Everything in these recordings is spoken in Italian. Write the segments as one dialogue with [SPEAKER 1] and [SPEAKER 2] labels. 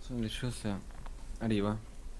[SPEAKER 1] Sono le 17. Arriva.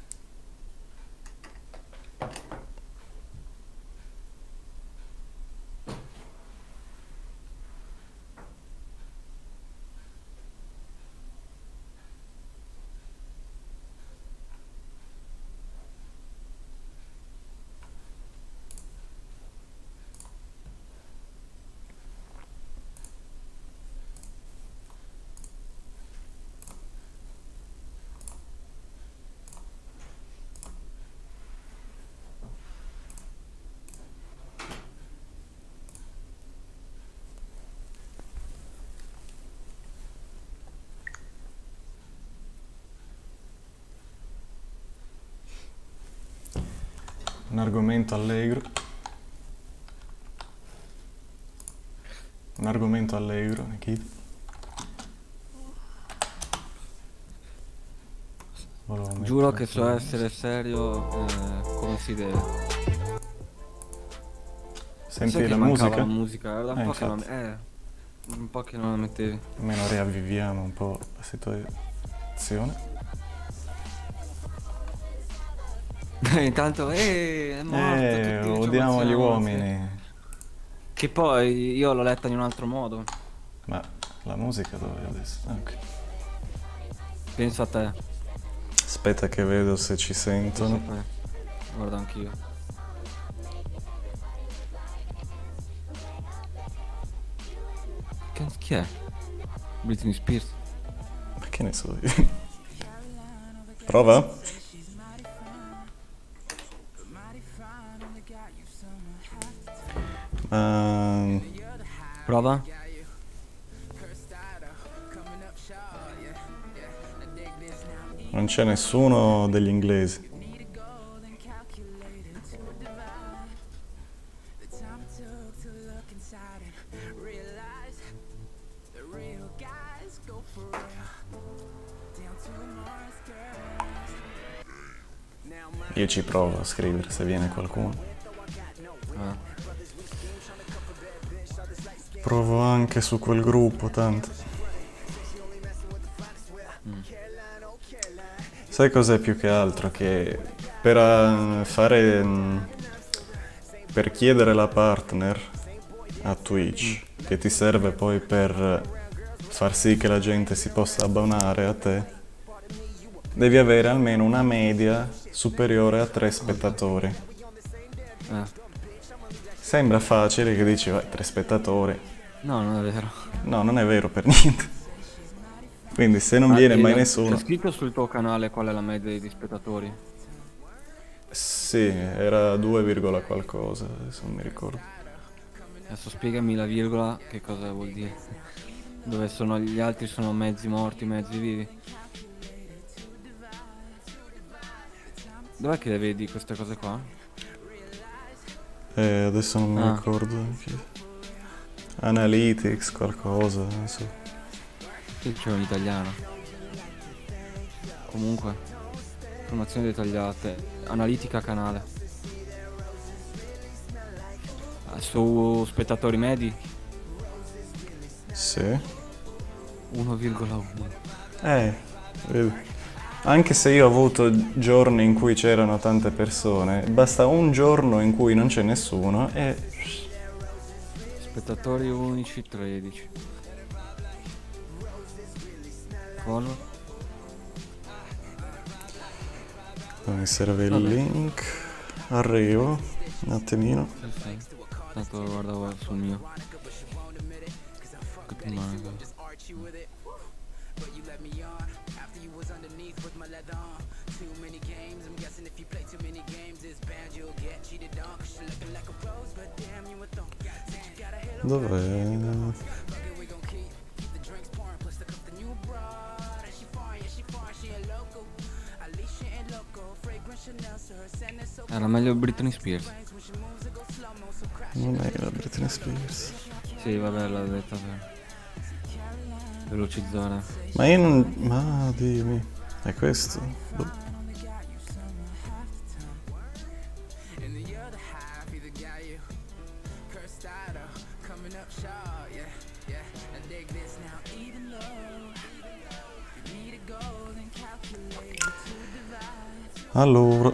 [SPEAKER 2] Un argomento allegro. Un argomento allegro, Nikita.
[SPEAKER 1] Giuro che so essere serio come si deve.
[SPEAKER 2] Senti
[SPEAKER 1] Sai che
[SPEAKER 2] la
[SPEAKER 1] mancava
[SPEAKER 2] musica?
[SPEAKER 1] la musica? Era un po' che non,
[SPEAKER 2] infatti.
[SPEAKER 1] un po' che non la mettevi.
[SPEAKER 2] Almeno riavviviamo un po' la situazione.
[SPEAKER 1] Intanto, è morto, tutti
[SPEAKER 2] odiamo gli uomini.
[SPEAKER 1] sì. Che poi io l'ho letta in un altro modo.
[SPEAKER 2] Ma la musica dove adesso? Ok.
[SPEAKER 1] Penso a te.
[SPEAKER 2] Aspetta che vedo se ci sentono.
[SPEAKER 1] Guarda anch'io. Chi è? Britney Spears?
[SPEAKER 2] Ma che ne so io? Prova?
[SPEAKER 1] Prova?
[SPEAKER 2] Non c'è nessuno degli inglesi. Io ci provo a scrivere se viene qualcuno. Provo anche su quel gruppo, tanto. Sai cos'è più che altro? Che per per chiedere la partner a Twitch, che ti serve poi per far sì che la gente si possa abbonare a te, devi avere almeno una media superiore a 3 spettatori. Sembra facile che dici, vai, 3 spettatori.
[SPEAKER 1] No, non è vero.
[SPEAKER 2] No, non è vero per niente. Quindi se non viene mai nessuno...
[SPEAKER 1] C'è scritto sul tuo canale qual è la media di spettatori?
[SPEAKER 2] Sì, era 2, qualcosa, adesso non mi ricordo.
[SPEAKER 1] Adesso spiegami la virgola, che cosa vuol dire. Dove sono gli altri sono mezzi morti, mezzi vivi. Dov'è che le vedi queste cose qua?
[SPEAKER 2] Adesso non mi ricordo. Analytics, qualcosa, non so.
[SPEAKER 1] Qui c'è un italiano. Comunque, informazioni dettagliate. Analitica canale. Su spettatori medi?
[SPEAKER 2] Sì.
[SPEAKER 1] 1,1.
[SPEAKER 2] Vedi. Anche se io ho avuto giorni in cui c'erano tante persone, basta un giorno in cui non c'è nessuno e...
[SPEAKER 1] Spettatori unici 13. Follow.
[SPEAKER 2] Mi serve il link. Arrivo. Un attimino.
[SPEAKER 1] Sì. Tanto lo guardavo sul mio.
[SPEAKER 2] Dov'è?
[SPEAKER 1] Era meglio Britney Spears.
[SPEAKER 2] Non è la Britney Spears.
[SPEAKER 1] Sì, vabbè, l'ho detta per velocizzare.
[SPEAKER 2] Ma io non... Ma dimmi. È questo? Boh. Allora,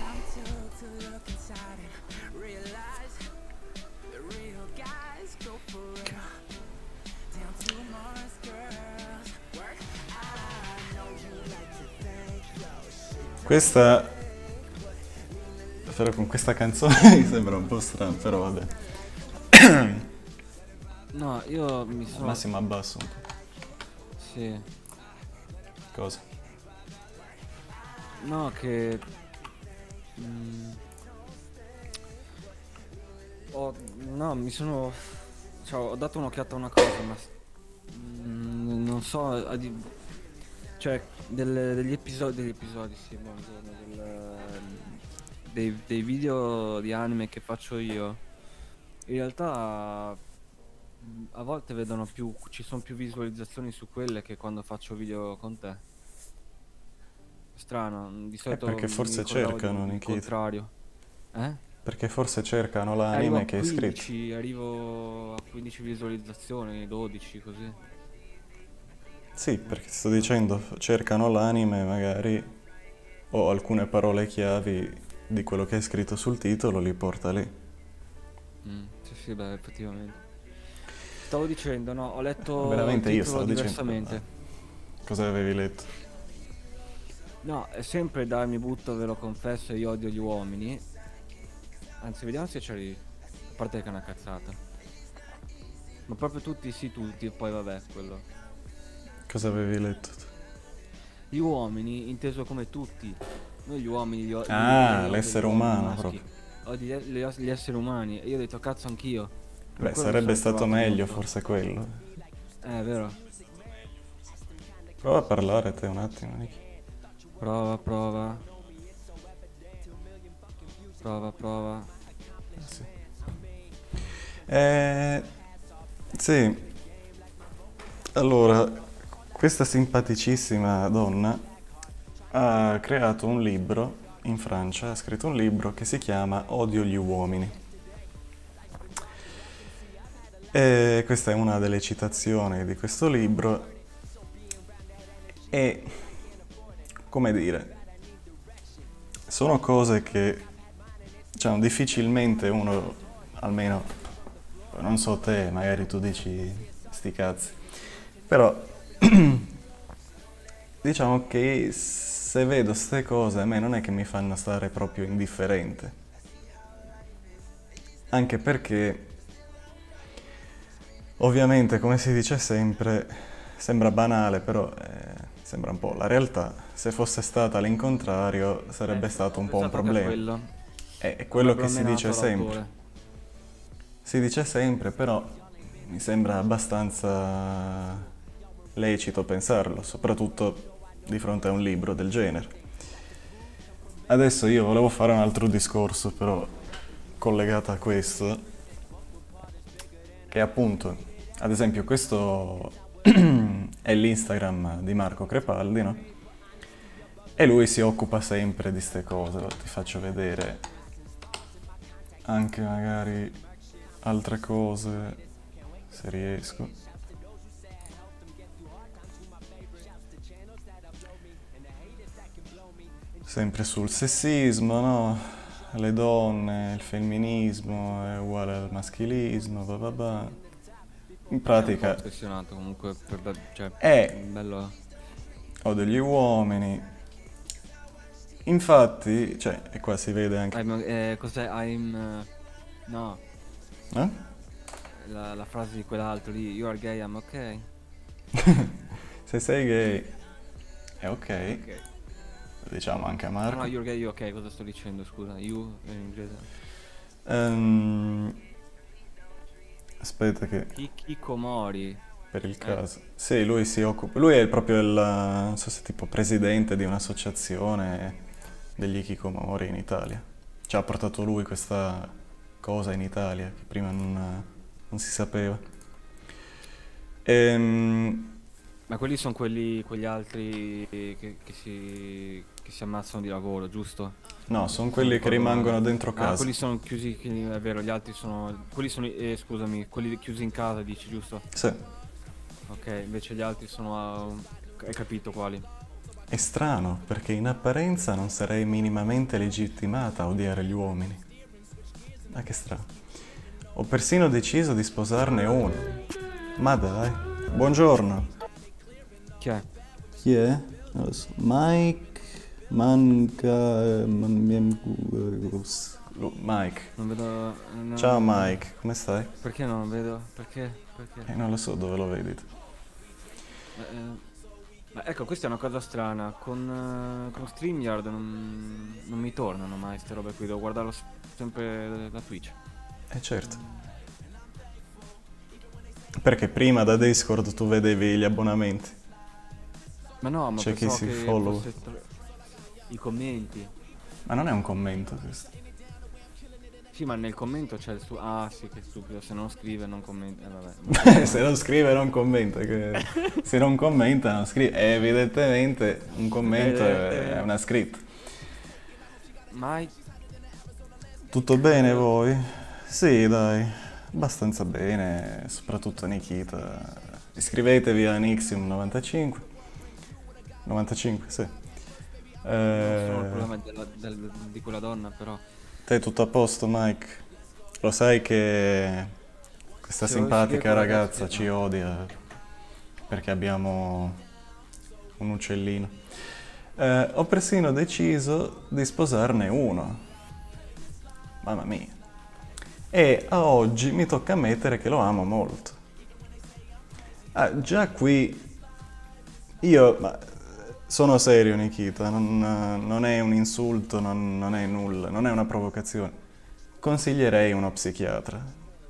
[SPEAKER 2] questa, però con questa canzone mi sembra un po' strano, però vabbè.
[SPEAKER 1] No, io mi
[SPEAKER 2] Al
[SPEAKER 1] sono...
[SPEAKER 2] massimo abbasso un po'.
[SPEAKER 1] Sì.
[SPEAKER 2] Cosa?
[SPEAKER 1] No, che... mm, no, mi sono... Cioè, ho dato un'occhiata a una cosa, ma... non so... cioè, degli episodi, sì, buongiorno, dei video di anime che faccio io. In realtà... a volte vedono più... ci sono più visualizzazioni su quelle che quando faccio video con te. Strano, di solito
[SPEAKER 2] Perché
[SPEAKER 1] mi
[SPEAKER 2] forse
[SPEAKER 1] ricordavo
[SPEAKER 2] cercano,
[SPEAKER 1] il
[SPEAKER 2] Nikita.
[SPEAKER 1] contrario. Eh?
[SPEAKER 2] Perché forse cercano
[SPEAKER 1] Arrivo a
[SPEAKER 2] l'anime che è scritto.
[SPEAKER 1] 15, arrivo a 15 visualizzazioni, 12 così.
[SPEAKER 2] Sì, perché ti sto dicendo, cercano l'anime magari, o alcune parole chiavi di quello che è scritto sul titolo, li porta lì.
[SPEAKER 1] Sì, sì, beh, effettivamente. Stavo dicendo, no, ho letto il
[SPEAKER 2] Veramente io
[SPEAKER 1] titolo
[SPEAKER 2] stavo dicendo...
[SPEAKER 1] diversamente.
[SPEAKER 2] Cosa avevi letto?
[SPEAKER 1] No, è sempre dai, mi butto, ve lo confesso, io odio gli uomini. Anzi, vediamo se c'è... A parte che è una cazzata. Ma proprio tutti, sì, tutti, e poi vabbè, quello.
[SPEAKER 2] Cosa avevi letto?
[SPEAKER 1] Gli uomini, inteso come tutti. Noi gli uomini,
[SPEAKER 2] Ah,
[SPEAKER 1] odio
[SPEAKER 2] l'essere
[SPEAKER 1] gli uomini
[SPEAKER 2] umano
[SPEAKER 1] maschi.
[SPEAKER 2] proprio.
[SPEAKER 1] Odio gli esseri umani. E io ho detto, cazzo, anch'io. Per
[SPEAKER 2] Beh,
[SPEAKER 1] quello mi
[SPEAKER 2] sarebbe
[SPEAKER 1] sono
[SPEAKER 2] stato
[SPEAKER 1] trovato
[SPEAKER 2] meglio
[SPEAKER 1] molto.
[SPEAKER 2] forse quello.
[SPEAKER 1] È vero.
[SPEAKER 2] Prova a parlare te un attimo, Niki.
[SPEAKER 1] Prova, prova. Prova, prova.
[SPEAKER 2] Sì. Sì. Allora, questa simpaticissima donna ha creato un libro in Francia, ha scritto un libro che si chiama Odio gli uomini. E questa è una delle citazioni di questo libro e, come dire, sono cose che, cioè, difficilmente uno, almeno, non so te, magari tu dici sti cazzi, però diciamo che se vedo ste cose a me non è che mi fanno stare proprio indifferente, anche perché ovviamente, come si dice sempre, sembra banale, però sembra un po' la realtà. Se fosse stata all'incontrario sarebbe stato un po' un
[SPEAKER 1] Pensato anche a
[SPEAKER 2] problema.
[SPEAKER 1] quello.
[SPEAKER 2] È quello che
[SPEAKER 1] Avrebbero
[SPEAKER 2] si dice
[SPEAKER 1] menato
[SPEAKER 2] sempre.
[SPEAKER 1] l'autore.
[SPEAKER 2] Si dice sempre, però mi sembra abbastanza lecito pensarlo, soprattutto di fronte a un libro del genere. Adesso io volevo fare un altro discorso, però collegato a questo, che appunto, ad esempio, questo è l'Instagram di Marco Crepaldi, no? E lui si occupa sempre di ste cose. Allora, ti faccio vedere anche magari altre cose, se riesco. Sempre sul sessismo, no? Le donne, il femminismo è uguale al maschilismo, bla bla bla. In pratica
[SPEAKER 1] Ossessionato comunque cioè,
[SPEAKER 2] è
[SPEAKER 1] bello.
[SPEAKER 2] ho degli uomini. Infatti, cioè, e qua si vede anche...
[SPEAKER 1] Cos'è? No,
[SPEAKER 2] Eh?
[SPEAKER 1] la frase di quell'altro lì, you are gay, I'm ok.
[SPEAKER 2] Se sei gay è ok,
[SPEAKER 1] Ok.
[SPEAKER 2] diciamo anche a
[SPEAKER 1] Ah no,
[SPEAKER 2] Marco.
[SPEAKER 1] you're gay, you ok, cosa sto dicendo? Scusa, you in inglese.
[SPEAKER 2] Ehm, aspetta che
[SPEAKER 1] Hikikomori.
[SPEAKER 2] per il caso. Sì, lui si occupa. Lui è proprio il, non so se tipo presidente di un'associazione degli hikikomori in Italia. Ci ha portato lui questa cosa in Italia che prima non si sapeva.
[SPEAKER 1] Ma quelli sono quegli altri che si ammazzano di lavoro, giusto?
[SPEAKER 2] No, sono
[SPEAKER 1] Se non
[SPEAKER 2] quelli che
[SPEAKER 1] ricordo
[SPEAKER 2] rimangono
[SPEAKER 1] male.
[SPEAKER 2] dentro
[SPEAKER 1] Ah,
[SPEAKER 2] casa.
[SPEAKER 1] quelli sono chiusi, è vero, gli altri sono... Quelli sono, scusami, quelli chiusi in casa, dici, giusto?
[SPEAKER 2] Sì.
[SPEAKER 1] Ok, invece gli altri sono... Hai capito quali?
[SPEAKER 2] È strano, perché in apparenza non sarei minimamente legittimata a odiare gli uomini. Ma che strano. Ho persino deciso di sposarne uno. Ma dai. Buongiorno.
[SPEAKER 1] Chi è?
[SPEAKER 2] Chi è? Non lo so. Mike Manca... Mike.
[SPEAKER 1] Non vedo...
[SPEAKER 2] Ciao Mike, come stai?
[SPEAKER 1] Perché non vedo? Perché?
[SPEAKER 2] Non lo so dove lo vedi tu.
[SPEAKER 1] Ma ecco, questa è una cosa strana. Con StreamYard non mi tornano mai queste robe qui. Devo guardarlo sempre da Twitch.
[SPEAKER 2] Certo. Perché prima da Discord tu vedevi gli abbonamenti.
[SPEAKER 1] Ma no, ma
[SPEAKER 2] C'è chi
[SPEAKER 1] pensavo
[SPEAKER 2] si
[SPEAKER 1] che
[SPEAKER 2] follow.
[SPEAKER 1] i commenti.
[SPEAKER 2] Ma non è un commento questo.
[SPEAKER 1] Sì, ma nel commento c'è il suo... Ah, sì, che stupido. Se non scrive non commenta. Vabbè.
[SPEAKER 2] Se non scrive non commenta. Se non commenta non scrive. Evidentemente un commento è una scritta.
[SPEAKER 1] Mai...
[SPEAKER 2] Tutto bene voi? Sì, dai. Abbastanza bene, soprattutto Nikita. Iscrivetevi a Nixium95. 95, sì.
[SPEAKER 1] Non sono il problema di quella donna, però...
[SPEAKER 2] Te tutto a posto, Mike? Lo sai che questa
[SPEAKER 1] Se lo
[SPEAKER 2] simpatica
[SPEAKER 1] scrive
[SPEAKER 2] ragazza
[SPEAKER 1] ragazzi,
[SPEAKER 2] ci odia perché abbiamo un uccellino. Ho persino deciso di sposarne uno. Mamma mia. E a oggi mi tocca ammettere che lo amo molto. Già qui io sono serio, Nikita, non è un insulto, non è nulla, non è una provocazione. Consiglierei uno psichiatra.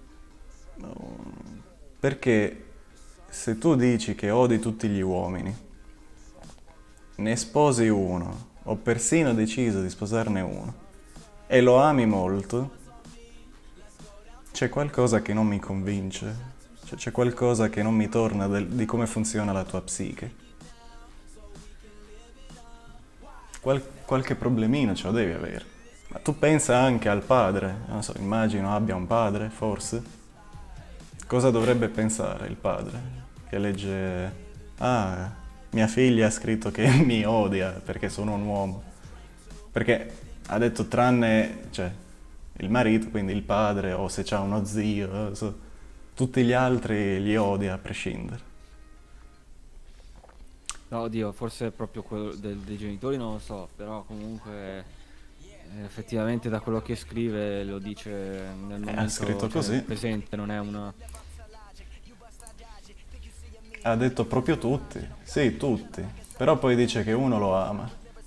[SPEAKER 2] Perché se tu dici che odi tutti gli uomini, ne sposi uno, ho persino deciso di sposarne uno, e lo ami molto, c'è qualcosa che non mi convince, c'è qualcosa che non mi torna di come funziona la tua psiche. Qualche problemino ce lo devi avere. Ma tu pensa anche al padre, non so, immagino abbia un padre, forse. Cosa dovrebbe pensare il padre? Che legge, mia figlia ha scritto che mi odia perché sono un uomo. Perché ha detto tranne, cioè, il marito, quindi il padre, o se c'ha uno zio, non so, tutti gli altri li odia a prescindere.
[SPEAKER 1] No, oddio, forse è proprio quello dei genitori, non lo so, però comunque effettivamente da quello che scrive lo dice nel momento,
[SPEAKER 2] Ha scritto
[SPEAKER 1] cioè,
[SPEAKER 2] così.
[SPEAKER 1] presente, non è una...
[SPEAKER 2] Ha detto proprio tutti. Sì, tutti. Però poi dice che uno lo ama.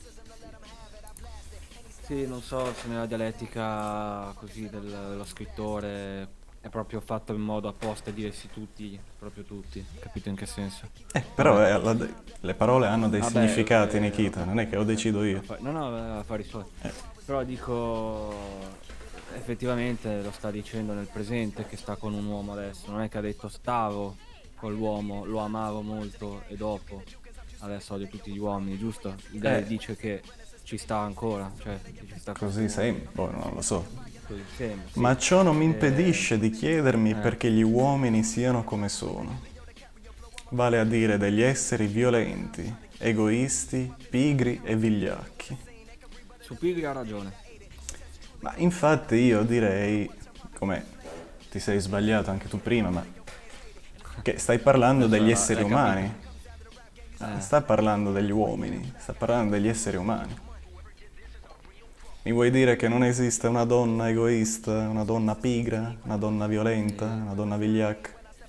[SPEAKER 1] Sì, non so se nella dialettica così dello scrittore è proprio fatto in modo apposta a dirsi tutti, proprio tutti, capito in che senso?
[SPEAKER 2] Però
[SPEAKER 1] Vabbè.
[SPEAKER 2] le parole hanno dei
[SPEAKER 1] Vabbè,
[SPEAKER 2] significati, Nikita, non è che lo decido io.
[SPEAKER 1] No, no, affari suoi. Però dico, effettivamente lo sta dicendo nel presente che sta con un uomo adesso, non è che ha detto stavo con l'uomo, lo amavo molto e dopo adesso odio tutti gli uomini, giusto? Lei dice che ci sta ancora, cioè ci sta
[SPEAKER 2] Così sembra, poi non lo so.
[SPEAKER 1] così sembra, sì.
[SPEAKER 2] Ma ciò non mi impedisce di chiedermi perché gli uomini siano come sono. Vale a dire degli esseri violenti, egoisti, pigri e vigliacchi.
[SPEAKER 1] Su Pigri ha ragione.
[SPEAKER 2] Ma infatti io direi, come ti sei sbagliato anche tu prima, ma che stai parlando degli esseri
[SPEAKER 1] hai
[SPEAKER 2] umani. Sta parlando degli uomini, sta parlando degli esseri umani. Mi vuoi dire che non esiste una donna egoista, una donna pigra, una donna violenta, una donna vigliacca?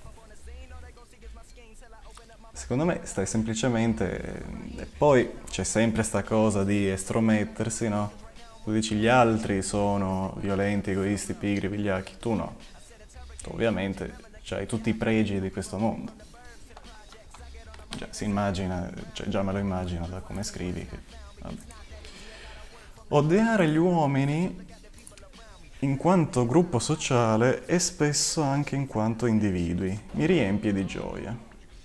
[SPEAKER 2] Secondo me stai semplicemente... E poi c'è sempre sta cosa di estromettersi, no? Tu dici gli altri sono violenti, egoisti, pigri, vigliacchi, tu no. Tu ovviamente hai tutti i pregi di questo mondo. Già, si immagina, cioè già me lo immagino da come scrivi che... Vabbè. Odiare gli uomini in quanto gruppo sociale e spesso anche in quanto individui mi riempie di gioia.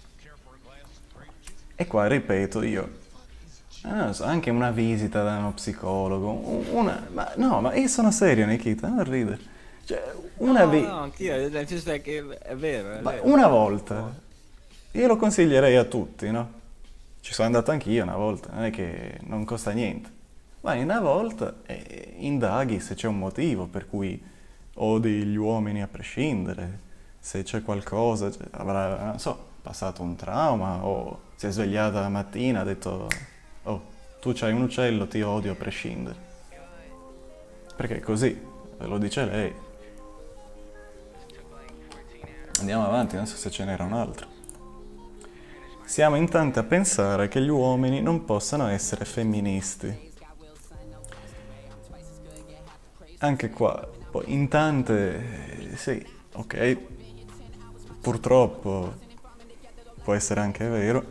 [SPEAKER 2] E qua ripeto io, non so, anche una visita da uno psicologo, ma io sono serio Nikita, non ridere. Cioè,
[SPEAKER 1] No, anch'io, nel senso è che è vero,
[SPEAKER 2] una volta, io lo consiglierei a tutti, no? Ci sono andato anch'io una volta, non è che non costa niente. Vai una volta e indaghi se c'è un motivo per cui odi gli uomini a prescindere, se c'è qualcosa, avrà, non so, passato un trauma o si è svegliata la mattina e ha detto oh, tu c'hai un uccello, ti odio a prescindere. Perché è così, lo dice lei. Andiamo avanti, non so se ce n'era un altro. Siamo in tanti a pensare che gli uomini non possano essere femministi. Anche qua, poi in tante, sì, ok, purtroppo può essere anche vero,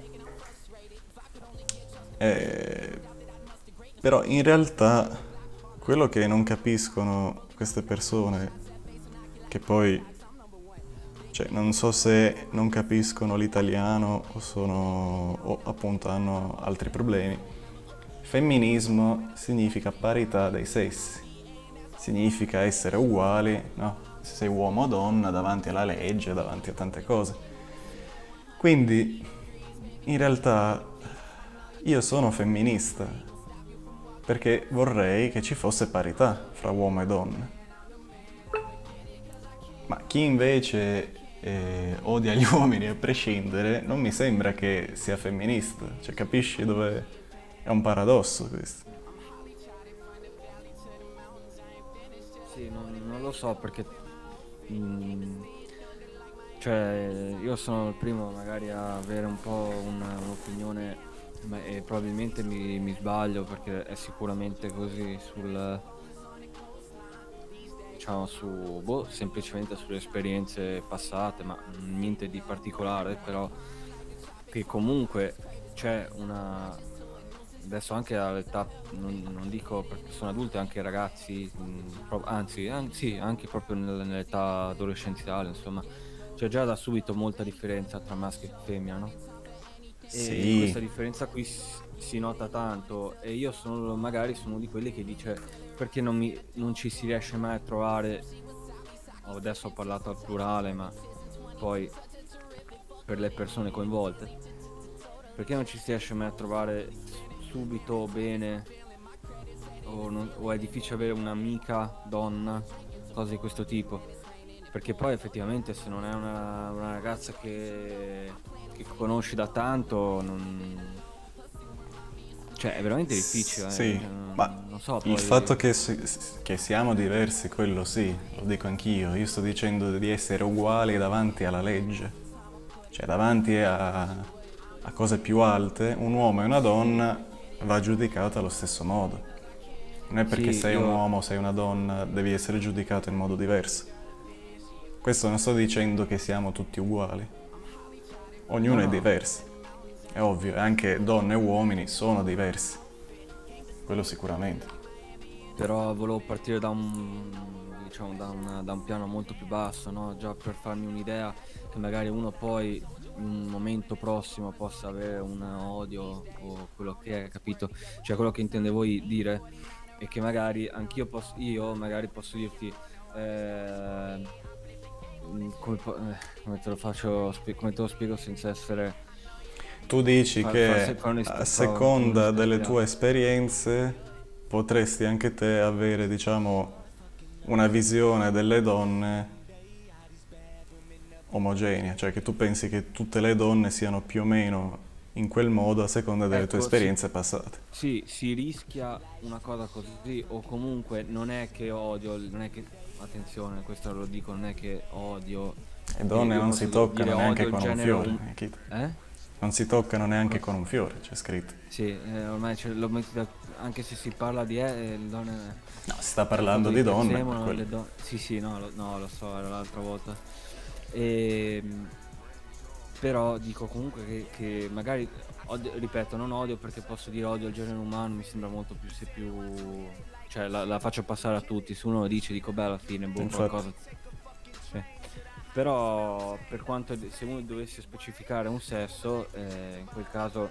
[SPEAKER 2] eh, però in realtà quello che non capiscono queste persone, che poi, cioè, non so se non capiscono l'italiano o appunto hanno altri problemi, femminismo significa parità dei sessi. Significa essere uguali, no? Se sei uomo o donna, davanti alla legge, davanti a tante cose. Quindi, in realtà, io sono femminista, perché vorrei che ci fosse parità fra uomo e donna. Ma chi invece odia gli uomini a prescindere, non mi sembra che sia femminista. Cioè, capisci dove è un paradosso questo?
[SPEAKER 1] Sì, non lo so perché, mm, cioè, io sono il primo magari a avere un po' un'opinione, e probabilmente mi sbaglio perché è sicuramente così diciamo, semplicemente sulle esperienze passate, ma niente di particolare, però che comunque c'è adesso anche all'età, non dico per persone adulte, anche ragazzi, sì, anche proprio nell'età adolescenziale, insomma, c'è già da subito molta differenza tra maschio e femmina, no? E
[SPEAKER 2] Sì,
[SPEAKER 1] questa differenza qui si nota tanto, e io magari sono uno di quelli che dice perché non ci si riesce mai a trovare. Adesso ho parlato al plurale, ma poi per le persone coinvolte, perché non ci si riesce mai a trovare subito bene, o è difficile avere un'amica donna, cose di questo tipo, perché poi effettivamente se non è una ragazza che conosci da tanto, cioè è veramente difficile,
[SPEAKER 2] sì, ma
[SPEAKER 1] non so
[SPEAKER 2] il
[SPEAKER 1] poi.
[SPEAKER 2] fatto che siamo diversi, quello sì, lo dico anch'io. Io sto dicendo di essere uguali davanti alla legge, cioè davanti a cose più alte, un uomo e una donna va giudicato allo stesso modo. Non è perché
[SPEAKER 1] Sì,
[SPEAKER 2] sei un
[SPEAKER 1] io
[SPEAKER 2] uomo o sei una donna, devi essere giudicato in modo diverso. Questo non sto dicendo che siamo tutti uguali,
[SPEAKER 1] no
[SPEAKER 2] ognuno è
[SPEAKER 1] no
[SPEAKER 2] diverso, è ovvio, e anche donne e uomini sono diversi, quello sicuramente.
[SPEAKER 1] Però volevo partire diciamo, da un piano molto più basso, no? Già per farmi un'idea che magari uno poi in un momento prossimo possa avere un odio o quello che è, capito? Cioè quello che intendevo dire è che magari io magari posso dirti eh, come te lo faccio, come te lo spiego senza essere
[SPEAKER 2] Tu dici che a
[SPEAKER 1] fare
[SPEAKER 2] seconda delle
[SPEAKER 1] un'estemplazione.
[SPEAKER 2] tue esperienze potresti anche te avere, diciamo, una visione delle donne omogenea, cioè che tu pensi che tutte le donne siano più o meno in quel modo a seconda delle tue
[SPEAKER 1] Ecco, sì,
[SPEAKER 2] esperienze passate.
[SPEAKER 1] sì, si rischia una cosa così, o comunque non è che odio, non è che, attenzione, questo lo dico, non è che odio,
[SPEAKER 2] Le
[SPEAKER 1] che
[SPEAKER 2] donne
[SPEAKER 1] io
[SPEAKER 2] non si
[SPEAKER 1] posso dire
[SPEAKER 2] toccano
[SPEAKER 1] odio
[SPEAKER 2] neanche
[SPEAKER 1] il
[SPEAKER 2] con un
[SPEAKER 1] genere
[SPEAKER 2] fiore, Nikita.
[SPEAKER 1] eh?
[SPEAKER 2] Non si toccano neanche con un fiore, c'è scritto.
[SPEAKER 1] Sì, ormai lo anche se si parla di le donne,
[SPEAKER 2] No, si sta
[SPEAKER 1] c'è la foto
[SPEAKER 2] parlando
[SPEAKER 1] di
[SPEAKER 2] di donne, per
[SPEAKER 1] prezzemolo,
[SPEAKER 2] quello.
[SPEAKER 1] le donne, sì sì, no, no, lo so, era l'altra volta. E, però dico comunque che magari ripeto, non odio perché posso dire odio al genere umano, mi sembra molto più, se più, cioè la faccio passare a tutti, se uno lo dice dico beh alla fine boh
[SPEAKER 2] Infatti,
[SPEAKER 1] qualcosa, sì. Però per quanto se uno dovesse specificare un sesso, in quel caso,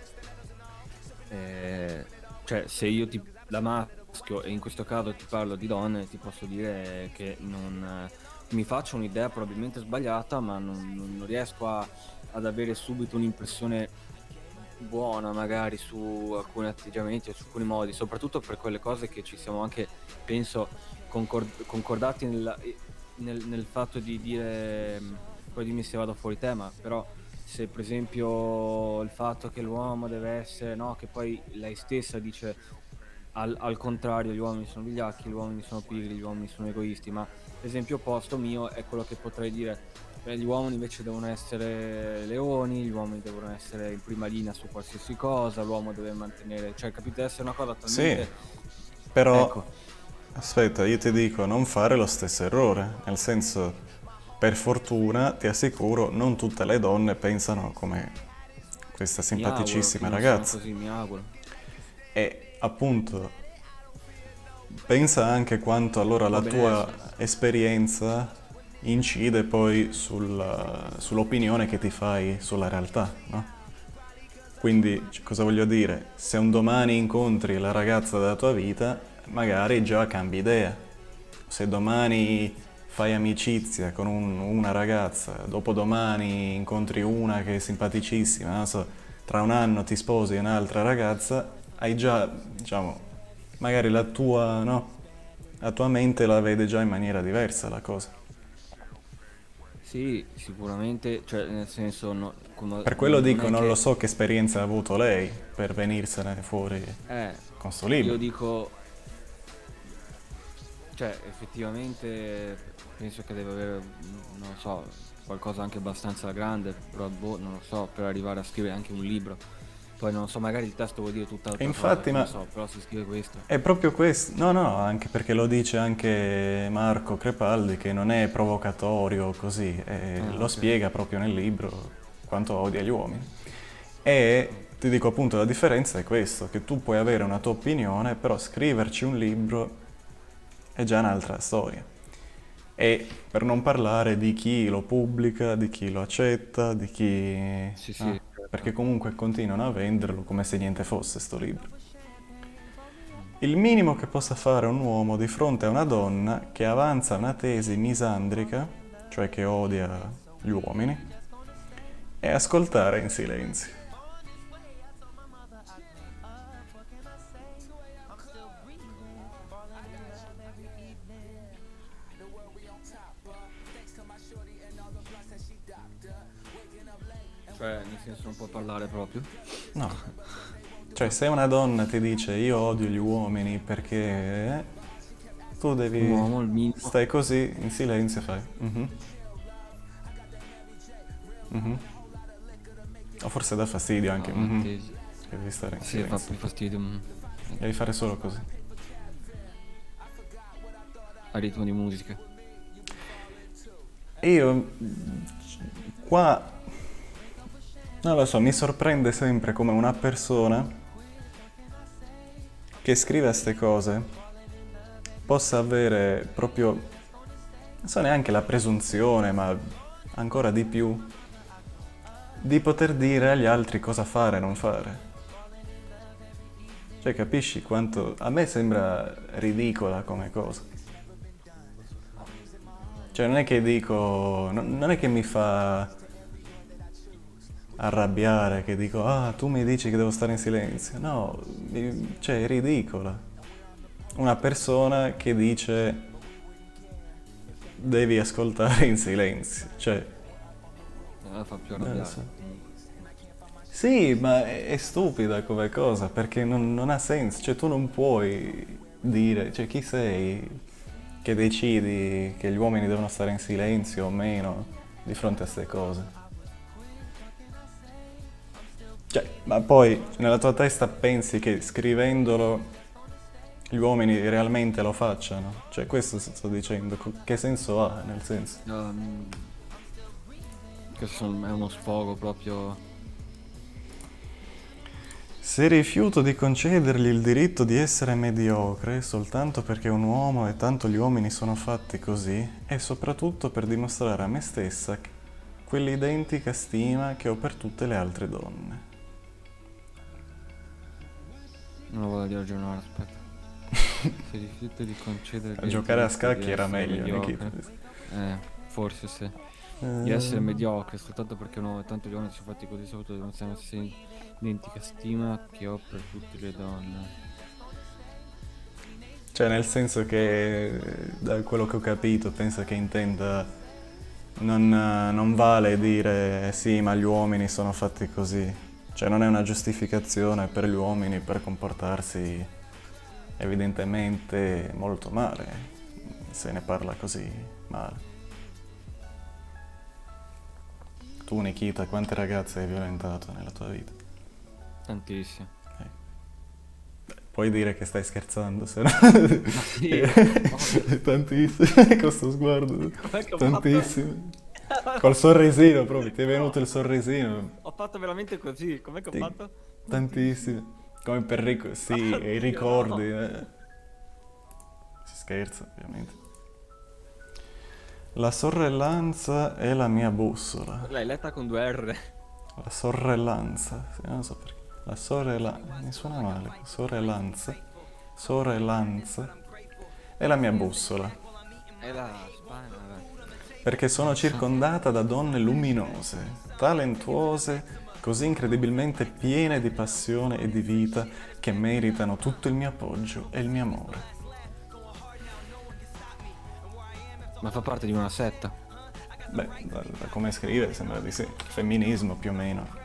[SPEAKER 1] eh, cioè se io da maschio e in questo caso ti parlo di donne, ti posso dire che non mi faccio un'idea probabilmente sbagliata, ma non riesco ad avere subito un'impressione buona magari su alcuni atteggiamenti o su alcuni modi, soprattutto per quelle cose che ci siamo anche, penso, concordati nel fatto di dire, poi dimmi se vado fuori tema, però se per esempio il fatto che l'uomo deve essere, no, che poi lei stessa dice al contrario, gli uomini sono vigliacchi, gli uomini sono pigri, gli uomini sono egoisti, ma l'esempio opposto mio è quello che potrei dire: gli uomini invece devono essere leoni, gli uomini devono essere in prima linea su qualsiasi cosa, l'uomo deve mantenere, cioè capite, deve essere una cosa
[SPEAKER 2] Sì,
[SPEAKER 1] talmente,
[SPEAKER 2] però
[SPEAKER 1] ecco,
[SPEAKER 2] aspetta, io ti dico non fare lo stesso errore, nel senso, per fortuna, ti assicuro, non tutte le donne pensano come questa
[SPEAKER 1] mi auguro che
[SPEAKER 2] simpaticissima
[SPEAKER 1] non siano
[SPEAKER 2] ragazza.
[SPEAKER 1] così, mi auguro.
[SPEAKER 2] E appunto, pensa anche quanto allora
[SPEAKER 1] Va
[SPEAKER 2] la
[SPEAKER 1] bene
[SPEAKER 2] tua
[SPEAKER 1] essere.
[SPEAKER 2] esperienza incide poi sull'opinione che ti fai sulla realtà, no? Quindi, cosa voglio dire? Se un domani incontri la ragazza della tua vita, magari già cambi idea. Se domani fai amicizia con una ragazza, dopodomani incontri una che è simpaticissima, non so, tra un anno ti sposi un'altra ragazza, hai già, diciamo, magari la tua, no? La tua mente la vede già in maniera diversa la cosa.
[SPEAKER 1] Sì, sicuramente, cioè nel senso,
[SPEAKER 2] Per quello
[SPEAKER 1] non
[SPEAKER 2] dico,
[SPEAKER 1] è
[SPEAKER 2] non lo
[SPEAKER 1] che,
[SPEAKER 2] so che esperienza ha avuto lei per venirsene fuori
[SPEAKER 1] eh,
[SPEAKER 2] con sto libro.
[SPEAKER 1] io dico, cioè effettivamente penso che deve avere, non lo so, qualcosa anche abbastanza grande, però boh, non lo so, per arrivare a scrivere anche un libro. Poi non lo so, magari il testo vuol dire
[SPEAKER 2] E
[SPEAKER 1] tutt'altra cosa,
[SPEAKER 2] infatti,
[SPEAKER 1] che ne
[SPEAKER 2] ma
[SPEAKER 1] so, però si scrive questo.
[SPEAKER 2] è proprio questo. No, no, anche perché lo dice anche Marco Crepaldi che non è provocatorio così,
[SPEAKER 1] Ah,
[SPEAKER 2] lo
[SPEAKER 1] ok.
[SPEAKER 2] spiega proprio nel libro quanto odia gli uomini. E ti dico appunto la differenza è questo, che tu puoi avere una tua opinione, però scriverci un libro è già un'altra storia. E per non parlare di chi lo pubblica, di chi lo accetta, di chi...
[SPEAKER 1] Sì, sì,
[SPEAKER 2] ah,
[SPEAKER 1] certo.
[SPEAKER 2] perché comunque continuano a venderlo come se niente fosse sto libro.
[SPEAKER 1] Mm.
[SPEAKER 2] Il minimo che possa fare un uomo di fronte a una donna che avanza una tesi misandrica, cioè che odia gli uomini, è ascoltare in silenzio.
[SPEAKER 1] Cioè, nel senso non può parlare proprio.
[SPEAKER 2] No. Cioè, se una donna ti dice io odio gli uomini perché tu
[SPEAKER 1] Un
[SPEAKER 2] devi
[SPEAKER 1] uomo, il minimo.
[SPEAKER 2] stai così in silenzio e fai mhm, mhm. O forse dà fastidio anche
[SPEAKER 1] No, una
[SPEAKER 2] mhm,
[SPEAKER 1] tesi.
[SPEAKER 2] che devi stare in
[SPEAKER 1] Sì, fa
[SPEAKER 2] silenzio.
[SPEAKER 1] più fastidio.
[SPEAKER 2] Devi fare solo così.
[SPEAKER 1] A ritmo di musica.
[SPEAKER 2] E io qua non lo so, mi sorprende sempre come una persona che scrive queste cose possa avere proprio, non so neanche la presunzione, ma ancora di più, di poter dire agli altri cosa fare e non fare. Cioè, capisci quanto... A me sembra ridicola come cosa. Cioè, non è che dico... Non è che mi fa arrabbiare, che dico, ah, tu mi dici che devo stare in silenzio. No, cioè, è ridicola. Una persona che dice devi ascoltare in silenzio. Cioè,
[SPEAKER 1] Fa più
[SPEAKER 2] non lo
[SPEAKER 1] arrabbiare.
[SPEAKER 2] so. Sì, ma è stupida come cosa, perché non ha senso. Cioè, tu non puoi dire, cioè, chi sei che decidi che gli uomini devono stare in silenzio o meno di fronte a queste cose? Cioè, ma poi nella tua testa pensi che scrivendolo gli uomini realmente lo facciano? Cioè, questo sto dicendo, che senso ha, nel senso?
[SPEAKER 1] Questo è uno sfogo proprio.
[SPEAKER 2] Se rifiuto di concedergli il diritto di essere mediocre soltanto perché è un uomo e tanto gli uomini sono fatti così, è soprattutto per dimostrare a me stessa quell'identica stima che ho per tutte le altre donne.
[SPEAKER 1] Non lo voglio ragionare, aspetta. Se rifiuto di concedere
[SPEAKER 2] A
[SPEAKER 1] il
[SPEAKER 2] giocare a
[SPEAKER 1] diritto di
[SPEAKER 2] scacchi era
[SPEAKER 1] essere
[SPEAKER 2] meglio,
[SPEAKER 1] mediocre.
[SPEAKER 2] Nikita.
[SPEAKER 1] Forse sì. Di essere mediocre soltanto perché no, tanto gli uomini sono fatti così sotto, non siamo identica stima che ho per tutte le donne.
[SPEAKER 2] Cioè, nel senso che, da quello che ho capito, penso che intenda, non vale dire sì, ma gli uomini sono fatti così. Cioè, non è una giustificazione per gli uomini per comportarsi evidentemente molto male, se ne parla così male. Tu, Nikita, quante ragazze hai violentato nella tua vita?
[SPEAKER 1] Tantissime.
[SPEAKER 2] Puoi dire che stai scherzando, se no...
[SPEAKER 1] Ma sì, ovvio.
[SPEAKER 2] Tantissime, con sto sguardo.
[SPEAKER 1] Com'è che ho
[SPEAKER 2] Tantissime. Col sorrisino proprio, ti è venuto il sorrisino.
[SPEAKER 1] Ho fatto veramente così, com'è che ho
[SPEAKER 2] Sì,
[SPEAKER 1] fatto?
[SPEAKER 2] tantissime. Come per sì, i
[SPEAKER 1] Oddio,
[SPEAKER 2] ricordi.
[SPEAKER 1] no.
[SPEAKER 2] Si scherza, ovviamente. La sorellanza è la mia bussola.
[SPEAKER 1] L'hai letta con 2 R.
[SPEAKER 2] La sorellanza, sì, non so perché. La sorellanza, mi suona male. Sorellanza, sorellanza è la mia bussola.
[SPEAKER 1] È la Spagna, vabbè.
[SPEAKER 2] Perché sono circondata da donne luminose, talentuose, così incredibilmente piene di passione e di vita che meritano tutto il mio appoggio e il mio amore.
[SPEAKER 1] Ma fa parte di una setta.
[SPEAKER 2] Beh, da come scrive sembra di sì. Femminismo più o meno.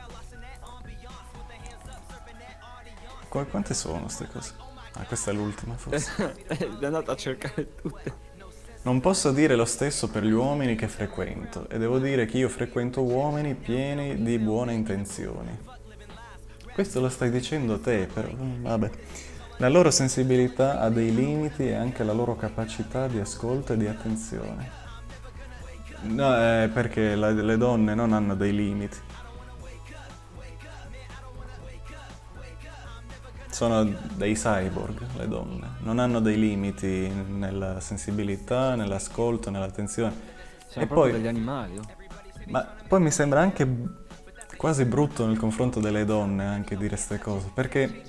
[SPEAKER 2] Quante sono queste cose? Ah, questa è l'ultima forse.
[SPEAKER 1] È andato a cercare tutte.
[SPEAKER 2] Non posso dire lo stesso per gli uomini che frequento e devo dire che io frequento uomini pieni di buone intenzioni. Questo lo stai dicendo te, però vabbè. La loro sensibilità ha dei limiti e anche la loro capacità di ascolto e di attenzione. No, perché le donne non hanno dei limiti. Sono dei cyborg, le donne. Non hanno dei limiti nella sensibilità, nell'ascolto, nell'attenzione.
[SPEAKER 1] Siamo
[SPEAKER 2] E
[SPEAKER 1] proprio
[SPEAKER 2] poi,
[SPEAKER 1] degli animali, oh.
[SPEAKER 2] ma poi mi sembra anche quasi brutto nel confronto delle donne anche dire queste cose, perché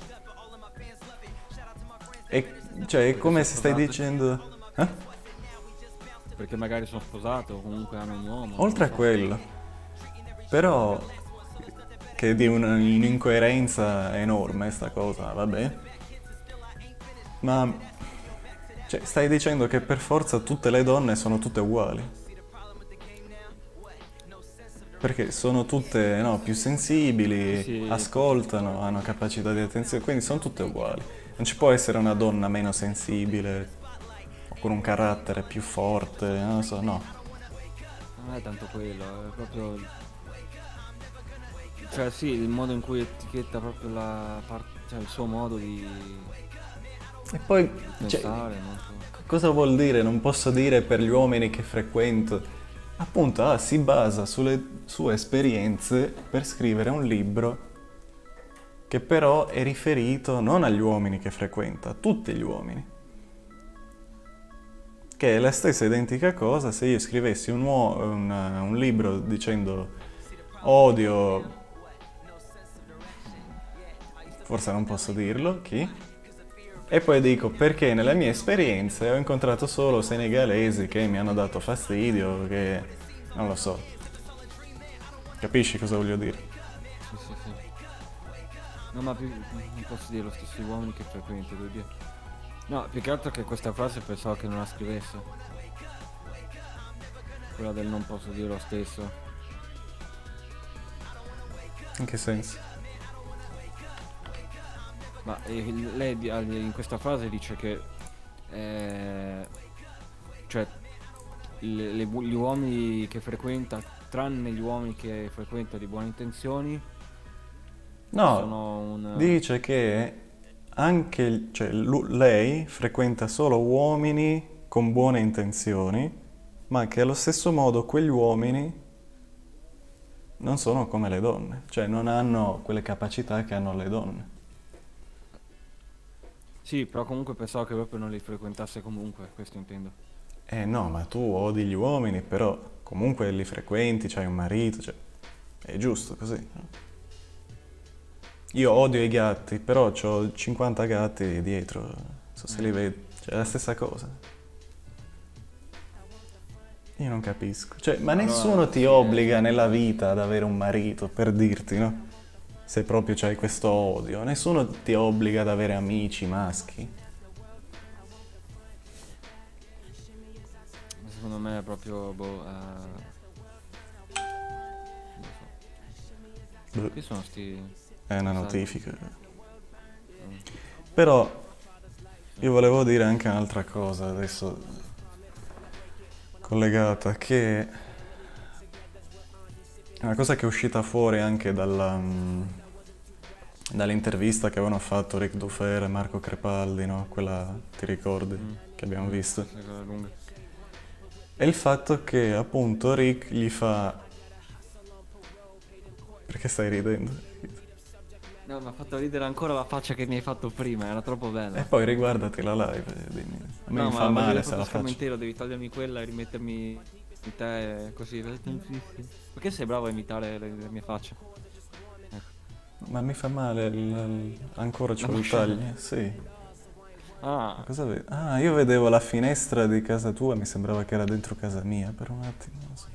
[SPEAKER 2] cioè, è come se stai
[SPEAKER 1] sposate?
[SPEAKER 2] dicendo... Eh?
[SPEAKER 1] Perché magari sono sposate o comunque hanno un uomo.
[SPEAKER 2] Oltre a
[SPEAKER 1] non so.
[SPEAKER 2] quello, però, che è di un'incoerenza enorme sta cosa, vabbè. Ma, cioè, stai dicendo che per forza tutte le donne sono tutte uguali. Perché sono tutte, no, più sensibili,
[SPEAKER 1] Sì,
[SPEAKER 2] ascoltano, hanno capacità di attenzione, quindi sono tutte uguali. Non ci può essere una donna meno sensibile o con un carattere più forte, non lo so, no.
[SPEAKER 1] non è tanto quello, è proprio... Cioè sì, il modo in cui etichetta proprio cioè il suo modo di
[SPEAKER 2] E poi, cioè,
[SPEAKER 1] pensare, non so.
[SPEAKER 2] cosa vuol dire? Non posso dire per gli uomini che frequento. Appunto, si basa sulle sue esperienze per scrivere un libro che però è riferito non agli uomini che frequenta, a tutti gli uomini. Che è la stessa identica cosa se io scrivessi un libro dicendo odio, forse non posso dirlo, chi? E poi dico perché nelle mie esperienze ho incontrato solo senegalesi che mi hanno dato fastidio, che non lo so. Capisci cosa voglio dire?
[SPEAKER 1] Sì, sì, sì. No, ma non posso dire lo stesso gli uomini che frequenti, devo dire. No, più che altro che questa frase pensavo che non la scrivesse. Quella del non posso dire lo stesso.
[SPEAKER 2] In che senso?
[SPEAKER 1] Ma lei in questa frase dice che cioè gli uomini che frequenta, tranne gli uomini che frequenta di buone intenzioni,
[SPEAKER 2] No,
[SPEAKER 1] sono un...
[SPEAKER 2] dice che anche, cioè, lei frequenta solo uomini con buone intenzioni, ma che allo stesso modo quegli uomini non sono come le donne, cioè non hanno quelle capacità che hanno le donne.
[SPEAKER 1] Sì, però comunque pensavo che proprio non li frequentasse comunque, questo intendo.
[SPEAKER 2] No, ma tu odi gli uomini, però comunque li frequenti, c'hai un marito, cioè, è giusto così, no? Io odio i gatti, però ho 50 gatti dietro, non so se li vedi, cioè è la stessa cosa. Io non capisco, cioè, ma
[SPEAKER 1] Allora,
[SPEAKER 2] nessuno ti
[SPEAKER 1] sì,
[SPEAKER 2] obbliga nella vita ad avere un marito, per dirti, no? se proprio c'hai questo odio. Nessuno ti obbliga ad avere amici maschi.
[SPEAKER 1] Secondo me è proprio, boh, non so.
[SPEAKER 2] Boh,
[SPEAKER 1] Qui sono sti
[SPEAKER 2] è una
[SPEAKER 1] messaggi.
[SPEAKER 2] notifica.
[SPEAKER 1] Mm.
[SPEAKER 2] Però io volevo dire anche un'altra cosa adesso collegata, che è una cosa che è uscita fuori anche dall'intervista che avevano fatto Ric Dufer e Marco Crepaldi, no? Quella, ti ricordi, che abbiamo visto?
[SPEAKER 1] Sì, quella lunga.
[SPEAKER 2] È il fatto che appunto Rick gli fa... Perché stai ridendo?
[SPEAKER 1] No, mi ha fatto ridere ancora la faccia che mi hai fatto prima, era troppo
[SPEAKER 2] E
[SPEAKER 1] bella.
[SPEAKER 2] poi riguardati la live e dimmi. A me
[SPEAKER 1] No,
[SPEAKER 2] mi
[SPEAKER 1] ma
[SPEAKER 2] fa
[SPEAKER 1] voglio
[SPEAKER 2] male
[SPEAKER 1] vedere
[SPEAKER 2] se
[SPEAKER 1] proprio
[SPEAKER 2] la
[SPEAKER 1] lo schermo
[SPEAKER 2] faccio.
[SPEAKER 1] intero, devi togliermi quella e rimettermi in te così. Perché sei bravo a imitare le mie facce? Ecco.
[SPEAKER 2] Ma mi fa male, ancora
[SPEAKER 1] La
[SPEAKER 2] c'ho il
[SPEAKER 1] mascella.
[SPEAKER 2] taglio? Sì. Ma
[SPEAKER 1] Ah,
[SPEAKER 2] cosa vedi? Ah, io vedevo la finestra di casa tua, mi sembrava che era dentro casa mia, per un attimo, non so.